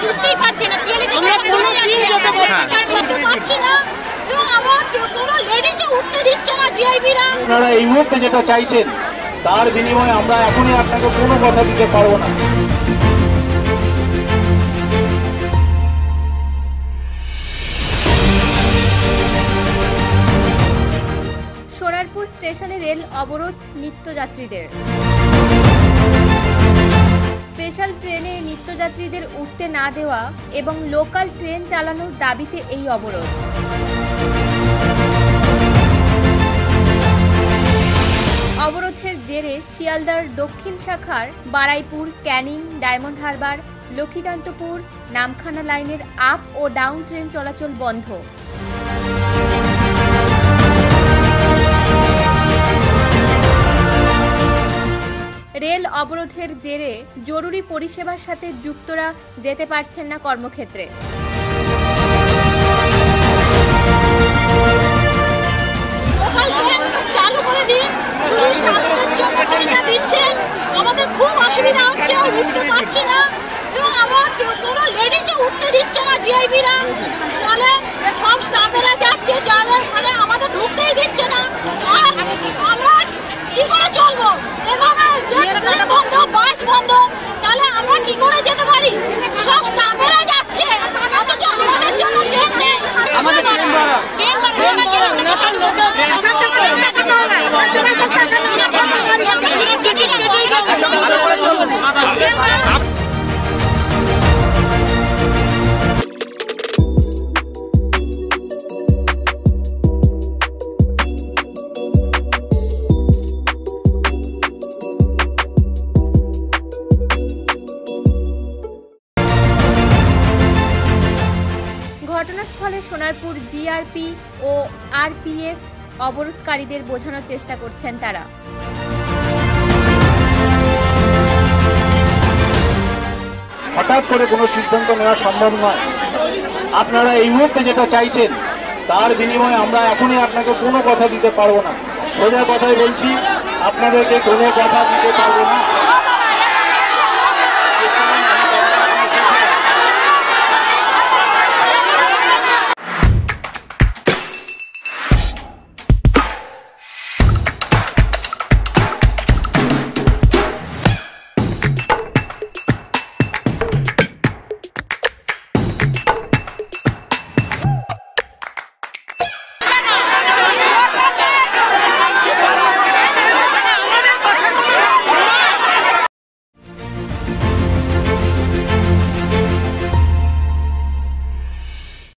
ঢুকতেই পারছে না, আমরা কোনো দিন যেতে পারছি না, এবং আমরা কোনো লেডিসে উঠতে দিচ্ছে না জিআইবিরা। আপনারা এই মুহূর্তে যেটা চাইছেন তার বিনিময়ে আমরা এখনই আপনাকে কোনো কথা দিতে পারবো না। সোনারপুর স্টেশনে রেল অবরোধ নিত্যযাত্রীদের। স্পেশাল ট্রেনে নিত্যযাত্রীদের উঠতে না দেওয়া এবং লোকাল ট্রেন চালানোর দাবিতে এই অবরোধ। অবরোধের জেরে শিয়ালদার দক্ষিণ শাখার Baruipur, Canning, Diamond Harbour, Lakshmikantapur, Namkhana লাইনের আপ ও ডাউন ট্রেন চলাচল বন্ধ। রেল অবরোধের জেরে জরুরি পরিষেবার সাথে যুক্তরা যেতে পারছেন না কর্মক্ষেত্রে। চালু করে দিন, শুধু স্টাফদের জন্য ট্রেনটা দিচ্ছে, আমাদের খুব অসুবিধা হচ্ছে, আর উঠতে পারছি না, এবং আমরা কোনো লেডিসে উঠতে দিচ্ছে না জিআইবিরা। তাহলে সব স্টাফেরা যাচ্ছে, যাদের মানে আমাদের ঢুকতেই দিচ্ছে না, আর আমরা কি করে চলবো? এভাবে ট্রেন বন্ধ, বাস বন্ধ, তাহলে আমরা কি করে যেতে পারি? সব স্টাফেরা যাচ্ছে, অথচ আমাদের জন্য ট্রেন নেই। আমাদের ট্রেন ভাড়া ঘটনাস্থলে সোনারপুর জিআরপি ও আরপিএফ অবরোধকারীদের বোঝানোর চেষ্টা করছেন তারা। হঠাৎ করে কোনো সিদ্ধান্ত নেওয়া সম্ভব নয়। আপনারা এই মুহূর্তে যেটা চাইছেন তার বিনিময়ে আমরা এখনই আপনাকে কোনো কথা দিতে পারবো না। সোজা কথাই বলছি, আপনাদেরকে কোনো কথা দিতে পারবো না।